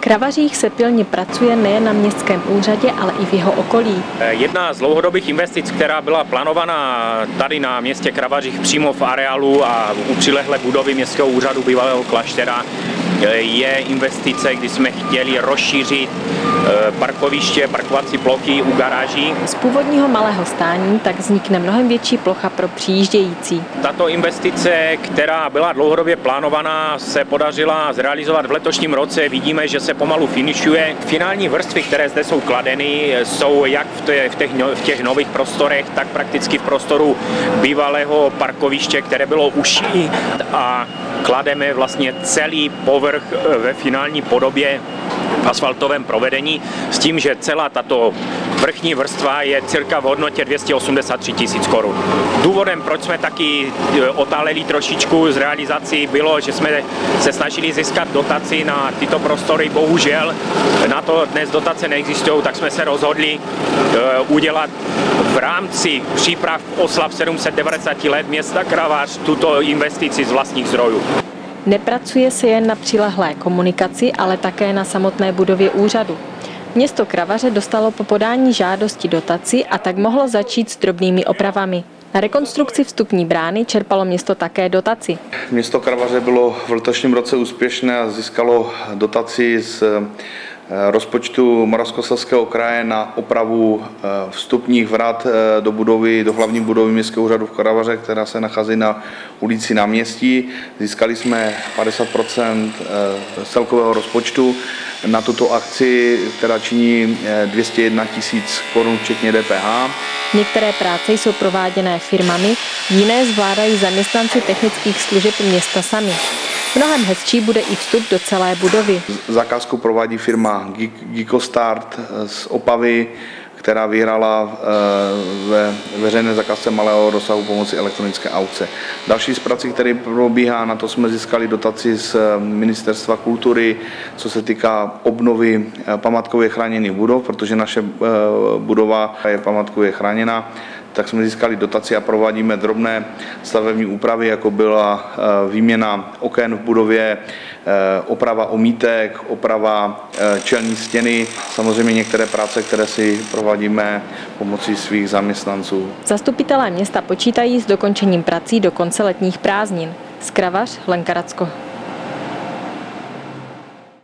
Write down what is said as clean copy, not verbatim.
Kravařích se pilně pracuje nejen na městském úřadě, ale i v jeho okolí. Jedna z dlouhodobých investic, která byla plánovaná tady na městě Kravařích přímo v areálu a u přilehlé budovy městského úřadu bývalého kláštera, je investice, kdy jsme chtěli rozšířit parkoviště, parkovací plochy u garáží. Z původního malého stání tak vznikne mnohem větší plocha pro přijíždějící. Tato investice, která byla dlouhodobě plánovaná, se podařila zrealizovat v letošním roce. Vidíme, že se pomalu finišuje. Finální vrstvy, které zde jsou kladeny, jsou jak v těch nových prostorech, tak prakticky v prostoru bývalého parkoviště, které bylo užší, a klademe vlastně celý povrch ve finální podobě v asfaltovém provedení s tím, že celá tato vrchní vrstva je cirka v hodnotě 283 000 korun. Důvodem, proč jsme taky otáleli trošičku z realizací, bylo, že jsme se snažili získat dotaci na tyto prostory. Bohužel na to dnes dotace neexistují, tak jsme se rozhodli udělat v rámci příprav oslav 790 let města Kravař tuto investici z vlastních zdrojů. Nepracuje se jen na přilehlé komunikaci, ale také na samotné budově úřadu. Město Kravaře dostalo po podání žádosti dotaci a tak mohlo začít s drobnými opravami. Na rekonstrukci vstupní brány čerpalo město také dotaci. Město Kravaře bylo v letošním roce úspěšné a získalo dotaci z rozpočtu Moravskoslezského kraje na opravu vstupních vrat do budovy, do hlavní budovy městského úřadu v Kravaře, která se nachází na ulici Náměstí. Získali jsme 50% celkového rozpočtu na tuto akci, která činí 201 000 korun včetně DPH. Některé práce jsou prováděné firmami, jiné zvládají zaměstnanci technických služeb města sami. Mnohem hezčí bude i vstup do celé budovy. Zakázku provádí firma Gicostart z Opavy, která vyhrála ve veřejné zakázce malého rozsahu pomocí elektronické aukce. Další z prací, který probíhá, na to jsme získali dotaci z Ministerstva kultury, co se týká obnovy památkově chráněných budov, protože naše budova je památkově chráněna, tak jsme získali dotaci a provádíme drobné stavební úpravy, jako byla výměna oken v budově, oprava omítek, oprava čelní stěny, samozřejmě některé práce, které si provádíme pomocí svých zaměstnanců. Zastupitelé města počítají s dokončením prací do konce letních prázdnin. Z Kravař, Lenka Racko.